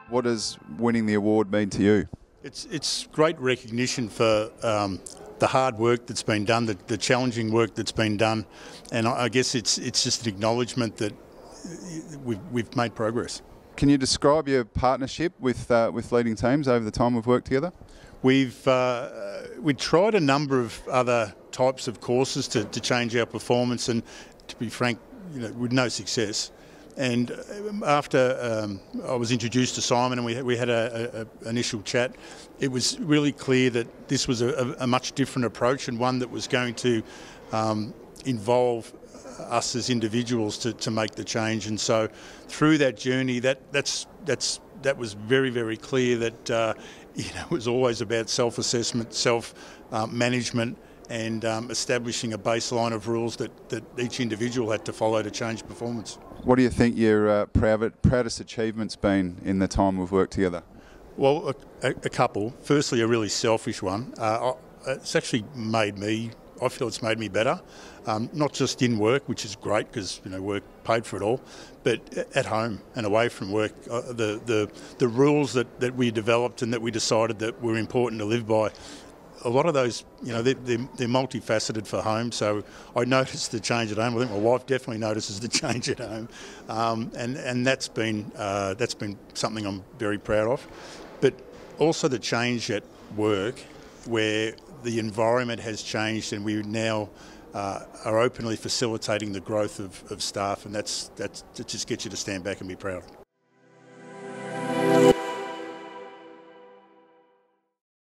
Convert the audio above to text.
What does winning the award mean to you? It's great recognition for the hard work that's been done, the challenging work that's been done, and I guess it's just an acknowledgement that we've made progress. Can you describe your partnership with leading teams over the time we've worked together? We've tried a number of other types of courses to change our performance, and to be frank, with no success. And after I was introduced to Simon and we had an initial chat, it was really clear that this was a much different approach, and one that was going to involve us as individuals to make the change. And so through that journey, that was very, very clear that it was always about self-assessment, self-management, and establishing a baseline of rules that each individual had to follow to change performance. What do you think your proudest achievement's been in the time we've worked together? Well, a couple. Firstly, a really selfish one. It's actually I feel it's made me better, not just in work, which is great because work paid for it all, but at home and away from work. The rules that we developed and that we decided that were important to live by, a lot of those, they're multifaceted for home. So I noticed the change at home. I think my wife definitely notices the change at home, and that's been something I'm very proud of. But also the change at work, where the environment has changed, and we now are openly facilitating the growth of staff, and that just gets you to stand back and be proud.